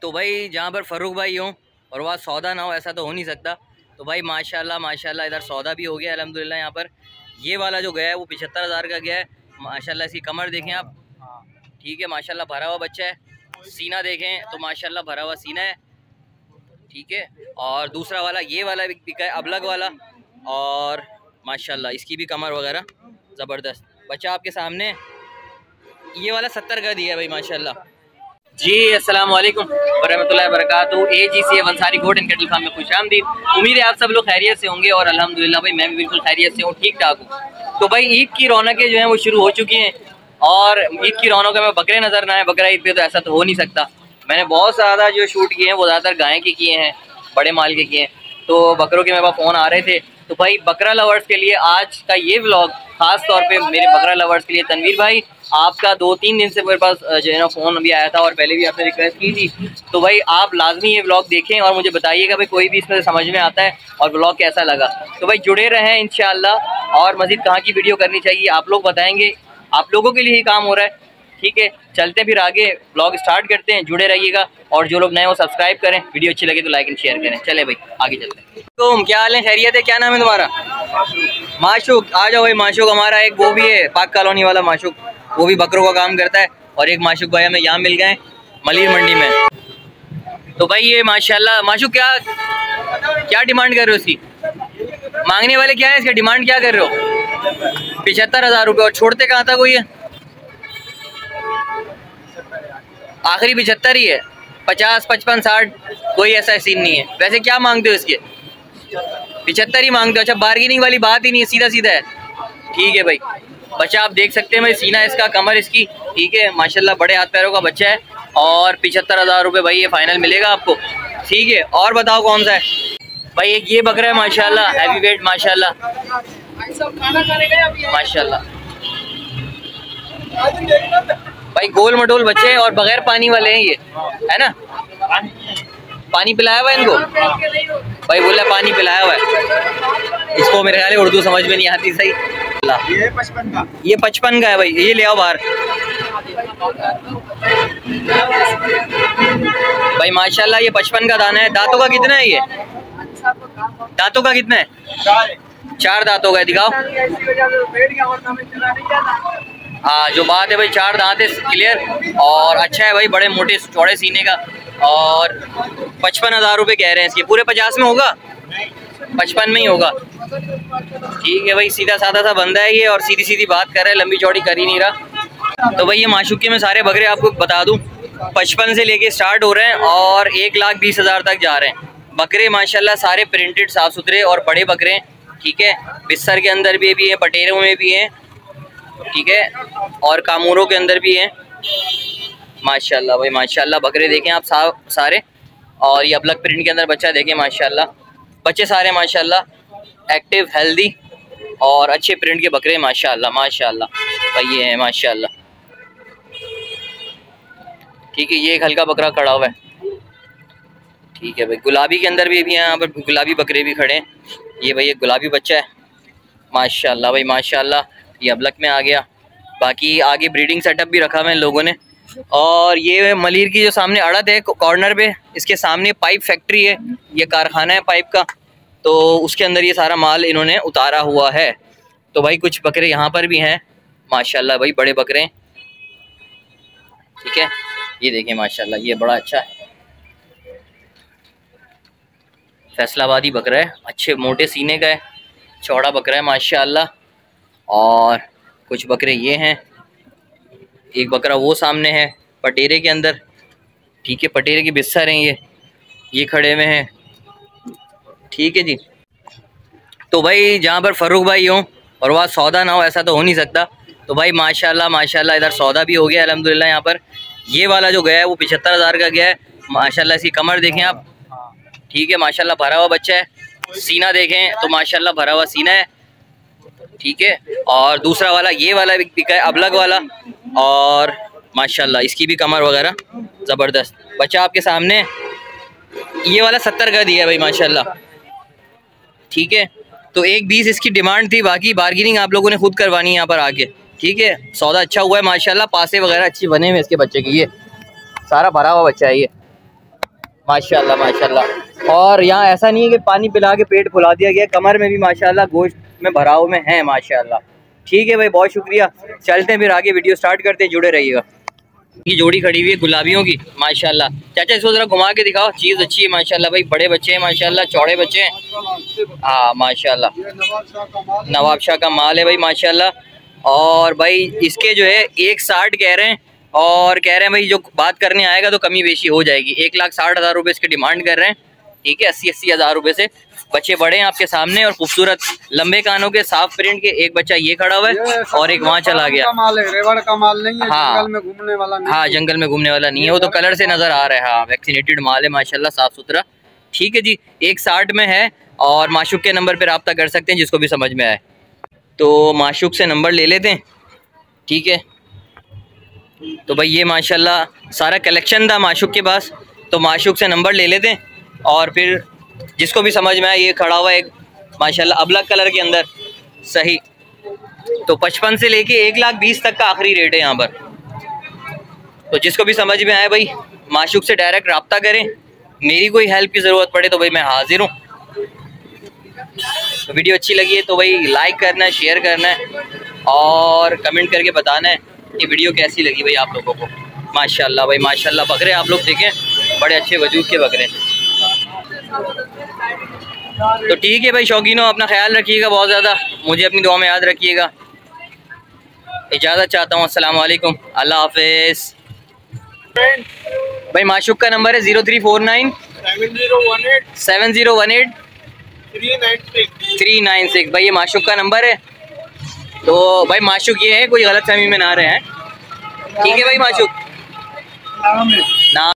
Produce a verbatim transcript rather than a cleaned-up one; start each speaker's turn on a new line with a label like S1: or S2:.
S1: तो भाई जहाँ पर फ़ारूक भाई हो और वहाँ सौदा ना हो ऐसा तो हो नहीं सकता। तो भाई माशाल्लाह माशाल्लाह इधर सौदा भी हो गया अल्हम्दुलिल्लाह। यहाँ पर ये वाला जो गया है वो पचहत्तर हज़ार का गया है माशाल्लाह। इसकी कमर देखें आप, ठीक है माशाल्लाह भरा हुआ बच्चा है। सीना देखें तो माशाल्लाह भरा हुआ सीना है, ठीक है। और दूसरा वाला ये वाला बिका है अबलग वाला, और माशाल्लाह इसकी भी कमर वगैरह ज़बरदस्त। बच्चा आपके सामने ये वाला सत्तर का दिया है भाई माशाल्लाह जी। अस्सलाम वालेकुम वरहमतुल्लाहि वबरकातुहू। A G C Ansari goat and cattle farm में खुशामदीद। उम्मीद है आप सब लोग खैरियत से होंगे और अल्हम्दुलिल्लाह भाई मैं भी बिल्कुल खैरियत से हूँ, ठीक ठाक हूँ। तो भाई ईद की रौनकें जो हैं वो शुरू हो चुकी हैं और ईद की रौनकों में बकरे नज़र ना आए बकरा ईद पे तो ऐसा तो हो नहीं सकता। मैंने बहुत ज़्यादा जो शूट किए हैं वो ज़्यादातर गाय के किए हैं, बड़े माल के किए हैं। तो बकरों के मेरे पास फ़ोन आ रहे थे, तो भाई बकरा लवर्स के लिए आज का ये व्लॉग ख़ास तौर पे मेरे बकरा लवर्स के लिए। तनवीर भाई आपका दो तीन दिन से मेरे पास जो है ना फ़ोन अभी आया था और पहले भी आपने रिक्वेस्ट की थी, तो भाई आप लाजमी ये व्लॉग देखें और मुझे बताइएगा भाई कोई भी इसमें समझ में आता है और व्लॉग कैसा लगा। तो भाई जुड़े रहें इंशाल्लाह। और मज़ीद कहाँ की वीडियो करनी चाहिए आप लोग बताएँगे, आप लोगों के लिए ही काम हो रहा है, ठीक है। चलते फिर आगे ब्लॉग स्टार्ट करते हैं, जुड़े रहिएगा और जो लोग नए हो सब्सक्राइब करें, वीडियो अच्छी लगे तो लाइक एंड शेयर करें। चले भाई आगे चलते हैं। तो क्या हाल है, खैरियत है? क्या नाम है तुम्हारा? माशूक। आ जाओ भाई। माशूक हमारा एक वो भी है पाक कॉलोनी वाला माशूक, वो भी बकरों का काम करता है। और एक माशूक भाई हमें यहाँ मिल गए मलिर मंडी में। तो भाई ये माशाल्लाह माशूक क्या क्या डिमांड कर रहे हो इसकी? मांगने वाले क्या है इसका डिमांड क्या कर रहे हो? पिछहत्तर हज़ार रुपये। और छोड़ते कहाँ तक हुई है? आखिरी पिछहत्तर ही है, पचास पचपन साठ कोई ऐसा सीन नहीं है। वैसे क्या मांगते हो इसके? पिछहत्तर ही मांगते हो? अच्छा बार्गेनिंग वाली बात ही नहीं है, सीधा सीधा है, ठीक है भाई। बच्चा आप देख सकते हैं भाई, सीना इसका, कमर इसकी, ठीक है माशाल्लाह बड़े हाथ पैरों का बच्चा है। और पिछहत्तर हज़ार रुपये भाई ये फाइनल मिलेगा आपको, ठीक है। और बताओ कौन सा है भाई? एक ये बकरा है माशाल्लाह, हैवी वेट माशाल्लाह माशाल्लाह भाई, गोल मटोल बच्चे और बगैर पानी वाले हैं ये, है ना? पानी पिलाया हुआ है इनको भाई, बोला पानी पिलाया हुआ है इसको। मेरे ख्याल उर्दू समझ में नहीं आती सही। ये पचपन का ये पचपन का है भाई, ये ले आओ बाहर भाई माशाल्लाह। ये पचपन का दाना है। दांतों का कितना है ये? दांतों का कितना है? चार दांतों का है, दिखाओ। हाँ जो बात है भाई, चार दांत है क्लियर और अच्छा है भाई, बड़े मोटे चौड़े सीने का। और पचपन हज़ार रुपये कह रहे हैं इसके। पूरे पचास में होगा? पचपन में ही होगा, ठीक है भाई। सीधा साधा सा बंदा है ये और सीधी सीधी बात कर रहा है, लंबी चौड़ी कर ही नहीं रहा। तो भाई ये माशूके में सारे बकरे आपको बता दूं पचपन से लेके स्टार्ट हो रहे हैं और एक लाख बीस हज़ार तक जा रहे हैं बकरे माशाल्लाह। सारे प्रिंटेड साफ़ सुथरे और बड़े बकरे हैं, ठीक है। बिस्तर के अंदर भी भी हैं, पटेरों में भी हैं, ठीक है, और कामूरों के अंदर भी हैं माशाल्लाह भाई माशाल्लाह। बकरे देखें आप सा, सारे। और ये अबलग प्रिंट के अंदर बच्चा देखें माशाल्लाह। बच्चे सारे माशाल्लाह एक्टिव हेल्दी और अच्छे प्रिंट के बकरे माशाल्लाह माशाल्लाह भाई ये है माशाल्लाह, ठीक है। ये एक हल्का बकरा खड़ा हुआ है, ठीक है भाई। गुलाबी के अंदर भी भी हैं यहाँ पर, गुलाबी बकरे भी खड़े हैं। ये भाई एक गुलाबी बच्चा है माशाल्लाह भाई माशाल्लाह, ये अबलग में आ गया। बाकी आगे ब्रीडिंग सेटअप भी रखा हुआ है लोगों ने। और ये मलिर की जो सामने अड़द है कॉर्नर पे, इसके सामने पाइप फैक्ट्री है, ये कारखाना है पाइप का, तो उसके अंदर ये सारा माल इन्होंने उतारा हुआ है। तो भाई कुछ बकरे यहाँ पर भी हैं माशाल्लाह भाई, बड़े बकरे, ठीक है। ये देखें माशाल्लाह, ये बड़ा अच्छा है फैसलाबादी बकरा है, अच्छे मोटे सीने का है, चौड़ा बकरा है माशाल्लाह। और कुछ बकरे ये हैं, एक बकरा वो सामने है पटेरे के अंदर, ठीक है। पटेरे के बिस्तर हैं ये ये खड़े हुए हैं, ठीक है जी। तो भाई जहाँ पर फ़ारूक भाई हो और वहाँ सौदा ना हो ऐसा तो हो नहीं सकता। तो भाई माशाल्लाह माशाल्लाह इधर सौदा भी हो गया अल्हम्दुलिल्लाह। यहाँ पर ये वाला जो गया है वो पचहत्तर हज़ार का गया है माशाल्लाह। इसकी कमर देखें आप, ठीक है माशाल्लाह भरा हुआ बच्चा है। सीना देखें तो माशाल्लाह भरा हुआ सीना है, ठीक है। और दूसरा वाला ये वाला बिका है अबलग वाला, और माशाल्लाह इसकी भी कमर वगैरह ज़बरदस्त। बच्चा आपके सामने ये वाला सत्तर का दिया है भाई माशाल्लाह, ठीक है। तो एक बीस इसकी डिमांड थी, बाकी बार्गेनिंग आप लोगों ने खुद करवानी है यहाँ पर आके, ठीक है। सौदा अच्छा हुआ है माशाल्लाह, पासे वगैरह अच्छी बने हुए इसके बच्चे की। ये सारा भरा हुआ बच्चा है ये, माशाल्लाह माशाल्लाह। और यहाँ ऐसा नहीं है कि पानी पिला के पेट फुला दिया गया, कमर में भी माशाल्लाह गोश्त में भराव में है माशाल्लाह। ठीक है भाई, बहुत शुक्रिया। चलते हैं फिर आगे, वीडियो स्टार्ट करते हैं, जुड़े रहिएगा। ये जोड़ी खड़ी हुई है गुलाबियों की माशाल्लाह। चाचा इसको ज़रा घुमा के दिखाओ, चीज़ अच्छी है माशाल्लाह भाई, बड़े बच्चे हैं माशाल्लाह, चौड़े बच्चे हैं। हाँ माशाल्लाह, नवाब शाह का माल है भाई माशाल्लाह। और भाई इसके जो है एक साठ कह रहे हैं, और कह रहे हैं भाई जो बात करने आएगा तो कमी बेशी हो जाएगी। एक लाख साठ हज़ार रुपये इसके डिमांड कर रहे हैं। ठीक है, अस्सी अस्सी हज़ार रुपये से। बच्चे बड़े हैं आपके सामने और खूबसूरत लंबे कानों के, साफ प्रिंट के। एक बच्चा ये खड़ा हुआ है और एक वहाँ चला गया।
S2: माल है, रेवड़ का माल नहीं है।
S1: हाँ,
S2: जंगल में घूमने वाला नहीं।
S1: हाँ जंगल में घूमने वाला नहीं है, वो तो कलर से नज़र आ रहा है। हाँ वैक्सीनेटेड माल है माशाल्लाह, साफ़ सुथरा। ठीक है जी, एक साठ में है और माशुक के नंबर पर रब्ता कर सकते हैं जिसको भी समझ में आए। तो माशुक से नंबर ले लेते हैं। ठीक है, तो भाई ये माशाल्लाह सारा कलेक्शन था माशुक के पास, तो माशुक से नंबर ले लेते हैं और फिर जिसको भी समझ में आए। ये खड़ा हुआ एक माशाल्लाह अबलग कलर के अंदर, सही। तो पचपन से लेके एक लाख बीस तक का आखिरी रेट है यहाँ पर। तो जिसको भी समझ में आए भाई माशुक से डायरेक्ट रब्ता करें। मेरी कोई हेल्प की ज़रूरत पड़े तो भाई मैं हाजिर हूँ। तो वीडियो अच्छी लगी है तो भाई लाइक करना है, शेयर करना है और कमेंट करके बताना है कि वीडियो कैसी लगी भाई आप लोगों को। माशाल्लाह भाई माशाल्लाह, बकरे आप लोग देखें बड़े अच्छे वजूद के बकरे। तो ठीक है भाई शौकीनों, अपना ख्याल रखिएगा बहुत ज़्यादा, मुझे अपनी दुआ में याद रखिएगा। इजाज़त चाहता हूँ, अस्सलाम वालेकुम, अल्लाह हाफिज़। भाई माशुक का नंबर है zero three four nine
S2: seven zero one eight
S1: seven zero one eight
S2: three nine six
S1: three nine six. भाई ये माशुक का नंबर है। तो भाई माशुक ये है, कोई गलत फहमी में ना रहे हैं। ठीक है भाई माशुक नाम